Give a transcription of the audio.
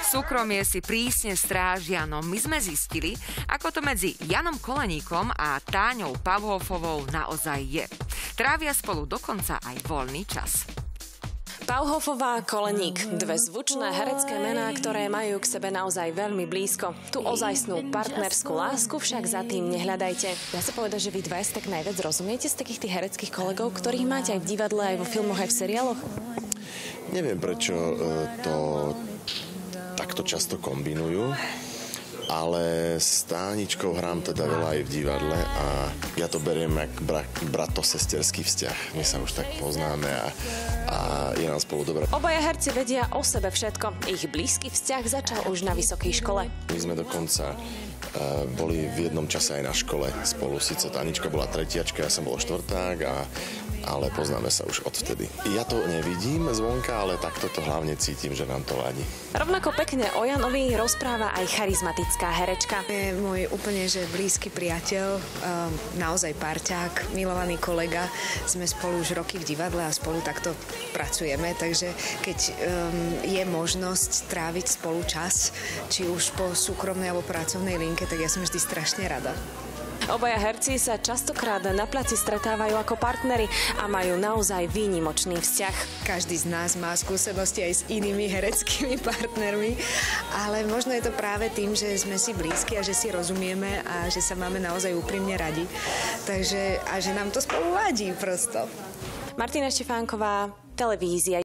Súkromie si prísne strážia, no my sme zistili, ako to medzi Janom Koleníkom a Táňou Pavhofovou naozaj je. Trávia spolu dokonca aj voľný čas. Pavhofová, Koleník, dve zvučné herecké mená, ktoré majú k sebe naozaj veľmi blízko. Tú ozajstnú partnerskú lásku však za tým nehľadajte. Dá sa povedať, že vy dva si tak najviac rozumiete z takých tých hereckých kolegov, ktorých máte aj v divadle, aj vo filmoch, aj v seriáloch? Neviem, prečo to takto často kombinujú, ale s Táničkou hrám teda veľa aj v divadle a ja to beriem jak brato-sesterský vzťah. My sa už tak poznáme a je nám spolu dobre. Obaja herci vedia o sebe všetko. Ich blízky vzťah začal už na vysokej škole. My sme dokonca boli v jednom čase aj na škole spolu. Sice Tánička bola tretiačka, ja som bol štvrták, ale poznáme sa už odvtedy. Ja to nevidím zvonka, ale takto to hlavne cítim, že nám to ladí. Rovnako pekne o Janovi rozpráva aj charizmatická herečka. Je môj úplne že blízky priateľ, naozaj parťák, milovaný kolega. Sme spolu už roky v divadle a spolu takto pracujeme, takže keď je možnosť tráviť spolu čas, či už po súkromnej alebo pracovnej linke, tak ja som vždy strašne rada. Obaja herci sa častokrát na placi stretávajú ako partneri a majú naozaj výnimočný vzťah. Každý z nás má skúsenosti aj s inými hereckými partnermi, ale možno je to práve tým, že sme si blízki a že si rozumieme a že sa máme naozaj úprimne radi. Takže, a že nám to spolu ladí prosto. Martina Štefánková, televízia.